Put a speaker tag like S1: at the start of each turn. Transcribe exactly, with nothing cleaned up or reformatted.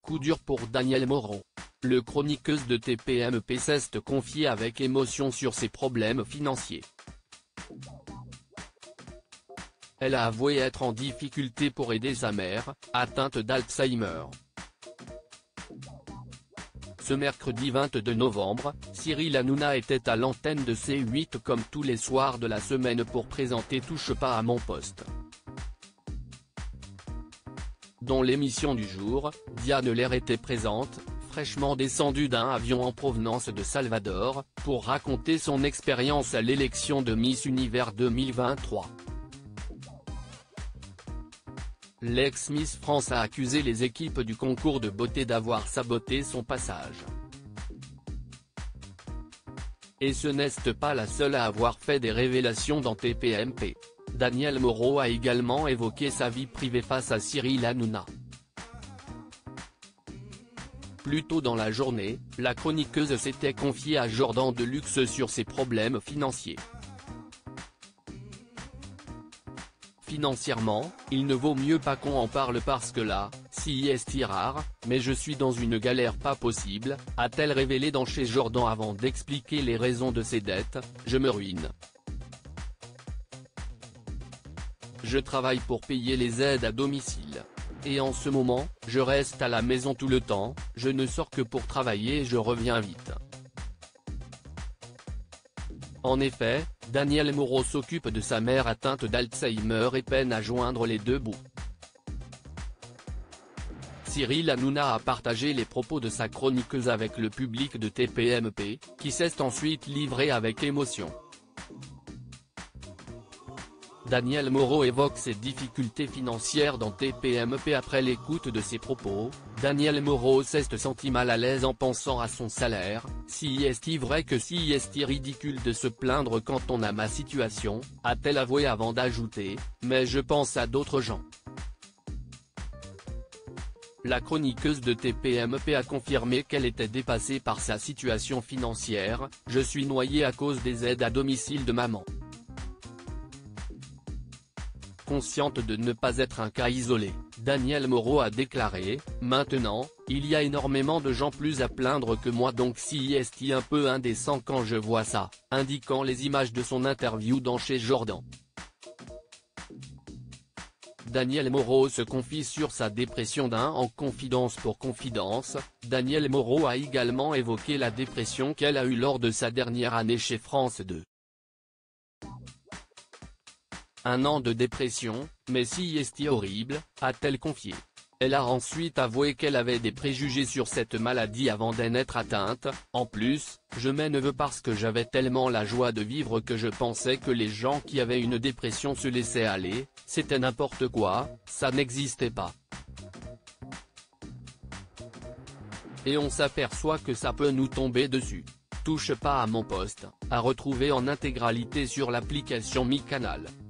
S1: coup dur pour Danielle Moreau. Le chroniqueuse de T P M P s'est confiée avec émotion sur ses problèmes financiers. Elle a avoué être en difficulté pour aider sa mère, atteinte d'Alzheimer. Ce mercredi vingt-deux novembre, Cyril Hanouna était à l'antenne de C huit comme tous les soirs de la semaine pour présenter Touche pas à mon poste. Dans l'émission du jour, Diane Lair était présente, fraîchement descendue d'un avion en provenance de Salvador, pour raconter son expérience à l'élection de Miss Univers deux mille vingt-trois. L'ex-Miss France a accusé les équipes du concours de beauté d'avoir saboté son passage. Et ce n'est pas la seule à avoir fait des révélations dans T P M P. Danielle Moreau a également évoqué sa vie privée face à Cyril Hanouna. Plus tôt dans la journée, la chroniqueuse s'était confiée à Jordan Deluxe sur ses problèmes financiers. Financièrement, il ne vaut mieux pas qu'on en parle parce que là, si est rare, mais je suis dans une galère pas possible, a-t-elle révélé dans Chez Jordan avant d'expliquer les raisons de ses dettes. Je me ruine. Je travaille pour payer les aides à domicile. Et en ce moment, je reste à la maison tout le temps, je ne sors que pour travailler et je reviens vite. En effet, Danielle Moreau s'occupe de sa mère atteinte d'Alzheimer et peine à joindre les deux bouts. Cyril Hanouna a partagé les propos de sa chroniqueuse avec le public de T P M P, qui s'est ensuite livré avec émotion. Danielle Moreau évoque ses difficultés financières dans T P M P après l'écoute de ses propos. Danielle Moreau s'est sentie mal à l'aise en pensant à son salaire. Si est-il vrai que si est-il ridicule de se plaindre quand on a ma situation, a-t-elle avoué avant d'ajouter, mais je pense à d'autres gens. La chroniqueuse de T P M P a confirmé qu'elle était dépassée par sa situation financière. Je suis noyée à cause des aides à domicile de maman. Consciente de ne pas être un cas isolé, Danielle Moreau a déclaré « Maintenant, il y a énormément de gens plus à plaindre que moi donc si est un peu indécent quand je vois ça », indiquant les images de son interview dans Chez Jordan. Danielle Moreau se confie sur sa dépression d'un en confidence pour confidence. Danielle Moreau a également évoqué la dépression qu'elle a eue lors de sa dernière année chez France deux. Un an de dépression, mais si est horrible, a-t-elle confié. Elle a ensuite avoué qu'elle avait des préjugés sur cette maladie avant d'en être atteinte. En plus, je m'en veux parce que j'avais tellement la joie de vivre que je pensais que les gens qui avaient une dépression se laissaient aller, c'était n'importe quoi, ça n'existait pas. Et on s'aperçoit que ça peut nous tomber dessus. Touche pas à mon poste, à retrouver en intégralité sur l'application Mi Canal.